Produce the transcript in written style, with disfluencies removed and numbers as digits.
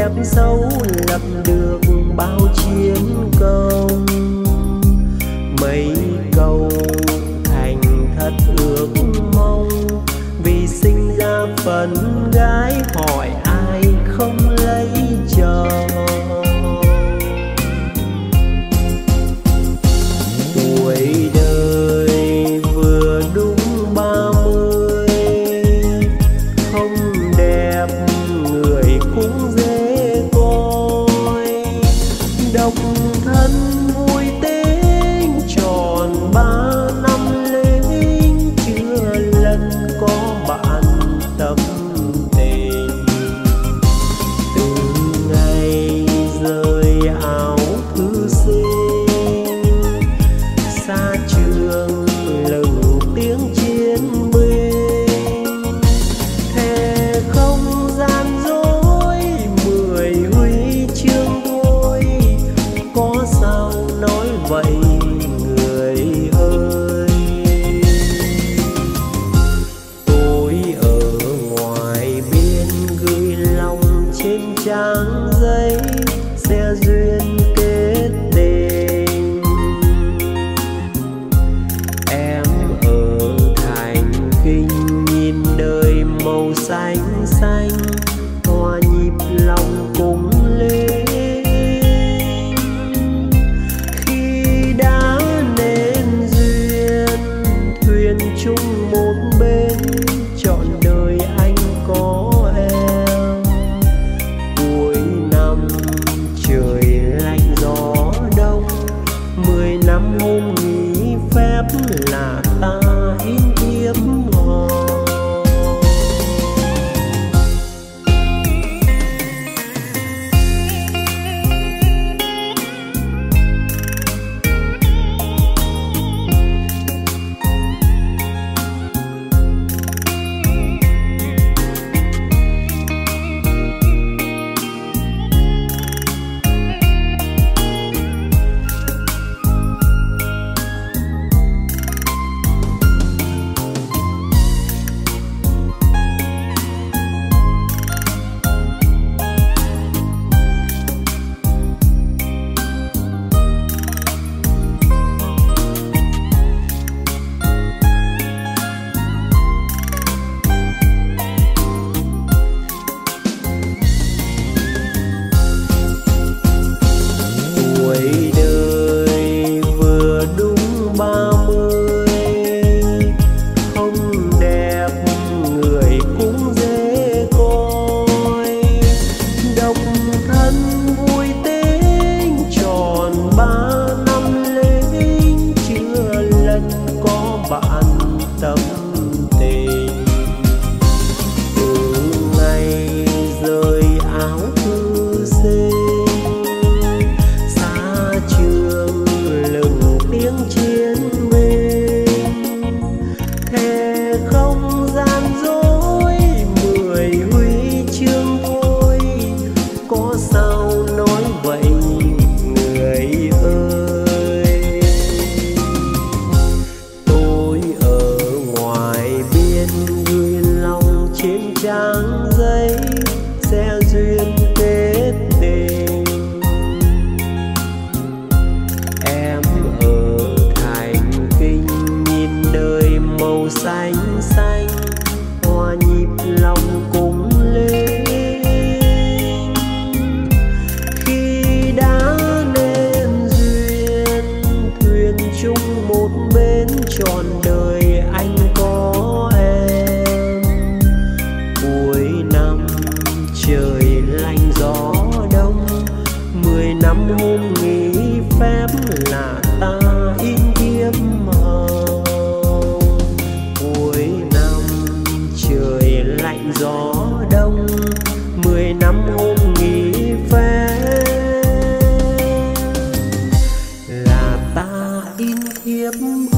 đẹp xấu lập được bao chiến công. Mấy câu thành thật ước mong, vì sinh ra phần gái hỏi ai không lấy chồng. Tuổi đời vừa đúng 30, không đẹp người cũng dễ coi. Độc thân vui tính tròn 3 năm lính, chưa lần có bạn tâm tình. Từ ngày rời áo thư sinh, xa trường lừng tiếng chiến binh, thề không gian dối 10 huy chương thôi, có sao nói vậy người ơi. Tôi ở ngoài biên gửi lòng trên trang giấy, sẽ duyên kết tình. Em ở thành kinh nhìn đời màu xanh xanh, hoa nhịp lòng cũng lên. Khi đã nên duyên thuyền chung một bên, trọn đời anh có em. Cuối năm trời lạnh gió đông, 10 năm hôm nghỉ phép là ta in thiếp hò. Tuổi đời vừa đúng 30, không đẹp người cũng dễ coi. Độc thân vui tính tròn 3 năm lính, chưa lần có bạn tâm tình. Từ ngày rời áo thư sinh, xa trường lừng tiếng chiến binh, thề không gian dối 10 huy chương thôi, có sao nói vậy người ơi. Tôi ở ngoài biên gửi lòng trên trang giấy, sẽ duyên kết tình. Em ở thành kinh nhìn đời màu xanh xanh, hoa nhịp lòng cũng lên. Khi đã nên duyên thuyền chung một bên, trọn đời anh có em. Cuối năm trời lạnh gió đông, 10 năm hôm nghỉ phép là ta in thiếp màu. Cuối năm trời lạnh gió đông, 10 năm hôm nghỉ phép là ta in thiếp